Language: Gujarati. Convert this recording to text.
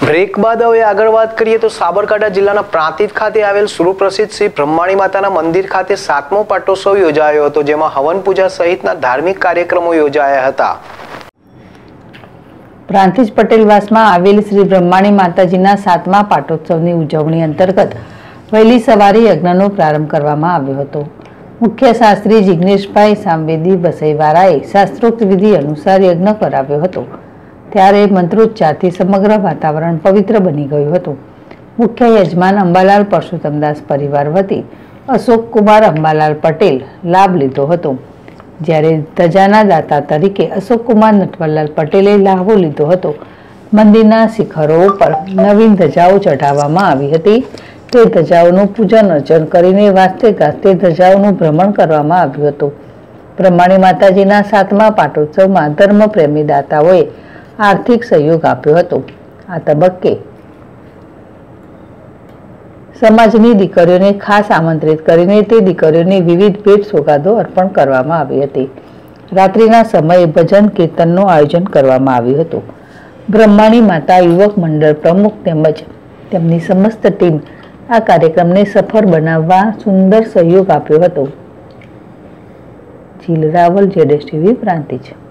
બ્રેક બાદ હવે આગળ વાત કરીએ તો સાબરકાંઠા જિલ્લાના પ્રાંતિજ ખાતે આવેલ સુપ્રસિદ્ધ શ્રી બ્રહ્માણી માતાના મંદિર ખાતે 7મો પાટોત્સવ યોજાયો હતો, જેમાં હવન પૂજા સહિતના ધાર્મિક કાર્યક્રમો યોજાયા હતા. પ્રાંતિજ પટેલવાસમાં આવેલ શ્રી બ્રહ્માણી માતાજીના 7મા પાટોત્સવની ઉજવણી અંતર્ગત વહેલી સવારે યજ્ઞનો પ્રારંભ કરવામાં આવ્યો હતો. મુખ્ય શાસ્ત્રી જિગ્નેશભાઈ સામવેદી બસઈવાળાએ શાસ્ત્રોક્ત વિધિ અનુસાર યજ્ઞ કરાવ્યો હતો. ત્યારે મંત્રોચ્ચારથી સમગ્ર વાતાવરણ પવિત્ર બની ગયું હતું. મુખ્ય યજમાન અંબાલાલ પરસોત્તમદાસ પરિવાર વતી અશોક કુમાર અંબાલાલ પટેલ લાભ લીધો હતો, જ્યારે ધજાના દાતા તરીકે અશોક કુમાર નટવરલાલ પટેલે લાભો લીધો હતો. મંદિરના શિખરો ઉપર નવીન ધજાઓ ચઢાવવામાં આવી હતી. તે ધજાઓનું પૂજન અર્ચન કરીને વાસ્તે ગાસ્તે ધજાઓનું ભ્રમણ કરવામાં આવ્યું હતું. બ્રહ્માણી માતાજીના 7મા પાટોત્સવમાં ધર્મપ્રેમી દાતાઓએ આર્થિક સહયોગ આપ્યો હતો. આ તબક્કે સમાજની દીકરીઓને ખાસ આમંત્રિત કરીને તે દીકરીઓને વિવિધ ભેટ સોગાદો અર્પણ કરવામાં આવી હતી. રાત્રિના સમયે ભજન કીર્તનનું આયોજન કરવામાં આવ્યું હતું. બ્રહ્માણી માતા યુવક મંડળ પ્રમુખ તેમજ તેમની સમસ્ત ટીમ આ કાર્યક્રમને સફળ બનાવવા સુંદર સહયોગ આપ્યો હતો. જીલ રાવલ, ZSTV પ્રાંતિજ.